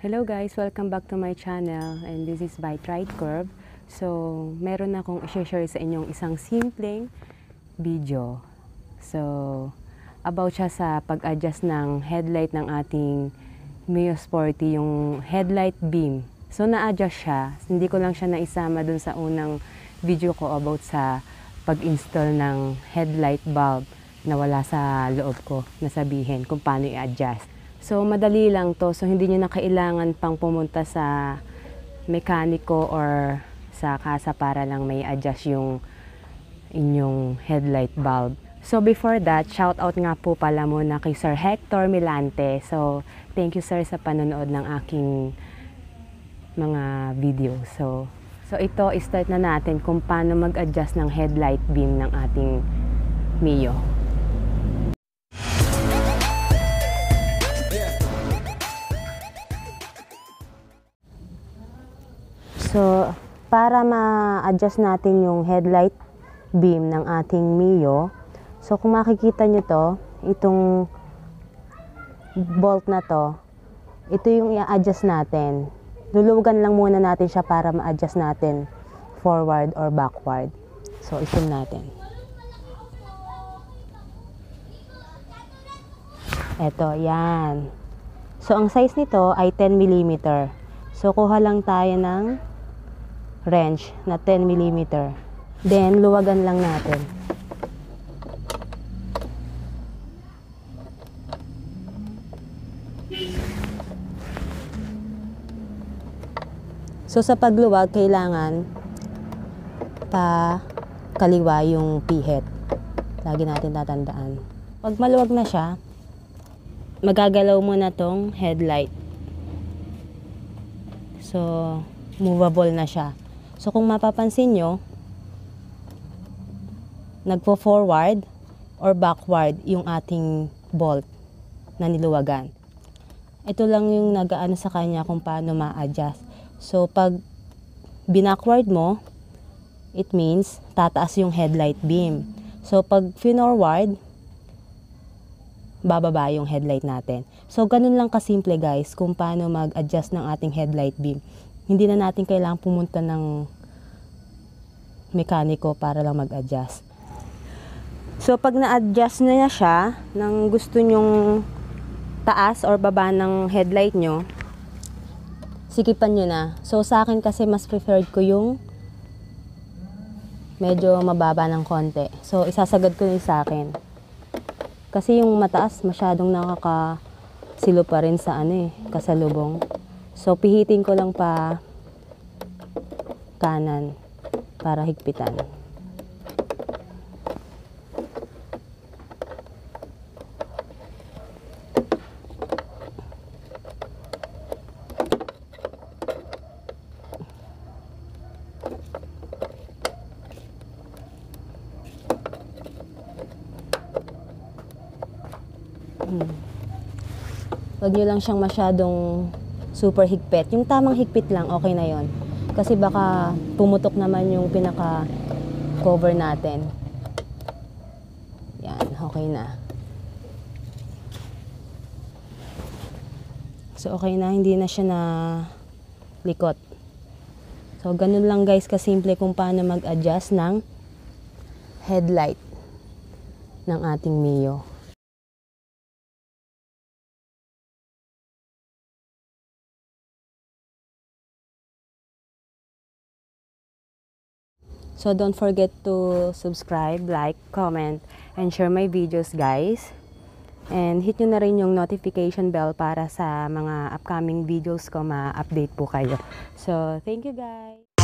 Hello guys! Welcome back to my channel and this is by Tried Curve. So, meron akong i-share sa inyong isang simpleng video. So, about siya sa pag-adjust ng headlight ng ating Mio Sporty, yung headlight beam. So, na-adjust siya. Hindi ko lang siya naisama dun sa unang video ko about sa pag-install ng headlight bulb na wala sa loob ko na sabihin kung paano i-adjust. So, madali lang to. So, hindi nyo na kailangan pang pumunta sa mekaniko or sa kasa para lang may adjust yung inyong headlight bulb. So, before that, shout out nga po pala muna kay Sir Hector Milante. So, thank you sir sa panonood ng aking mga video. So ito, start na natin kung paano mag-adjust ng headlight beam ng ating Mio. So, para ma-adjust natin yung headlight beam ng ating Mio, so kung makikita nyo to, itong bolt na to, ito yung i-adjust natin. Luluwagan lang muna natin siya para ma-adjust natin forward or backward. So, isin natin. Ito, yan. So, ang size nito ay 10 mm. So, kuha lang tayo ng wrench na 10 mm. Then, luwagan lang natin. So, sa pagluwag, kailangan pa kaliwa yung pihit. Lagi natin tatandaan. Pag maluwag na siya, magagalaw mo na tong headlight. So, movable na siya. So, kung mapapansin nyo, nagpo-forward or backward yung ating bolt na niluwagan. Ito lang yung nag-aano sa kanya kung paano ma-adjust. So, pag binackward mo, it means tataas yung headlight beam. So, pag forward, bababa yung headlight natin. So, ganun lang kasimple guys kung paano mag-adjust ng ating headlight beam. Hindi na natin kailangang pumunta ng mekaniko para lang mag-adjust. So, pag na-adjust na siya ng gusto nyong taas or baba ng headlight nyo, sikipan nyo na. So, sa akin kasi mas preferred ko yung medyo mababa ng konti. So, isasagad ko yung sa akin. Kasi yung mataas, masyadong nakakasilo pa rin sa kasalubong. So, pihitin ko lang pa kanan para higpitan. Huwag nyo lang siyang masyadong super higpit. Yung tamang higpit lang, okay na yon. Kasi baka pumutok naman yung pinaka-cover natin. Yan, okay na. So, okay na. Hindi na siya na likot. So, ganun lang guys kasimple kung paano mag-adjust ng headlight ng ating Mio. So, don't forget to subscribe, like, comment, and share my videos, guys. And hit nyo na rin yung notification bell para sa mga upcoming videos ko, ma-update po kayo. So, thank you, guys!